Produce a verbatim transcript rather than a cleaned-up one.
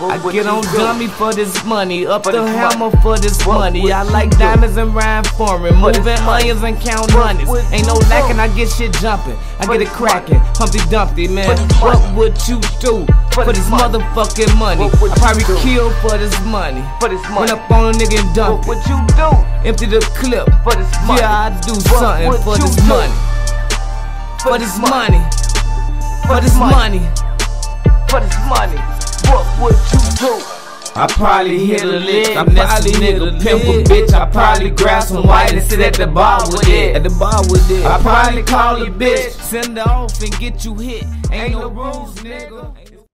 I get on dummy for this money, up the hammer for this money. I like diamonds and rhyme foreign, moving onions and count hundreds. Ain't no lacking, I get shit jumping, I get it cracking. Humpty Dumpty, man, what would you do for this motherfucking money? I probably kill for this money. Run up on a nigga and dump it. Empty the clip. Yeah, I do something for this money. For this money. For this money. For this money. What would you do? I probably hit a lick, I probably nigga pimp a bitch. I probably grab some white and sit at the bar with it. At the bar with it. I probably call a bitch, send her off and get you hit. Ain't no rules, nigga.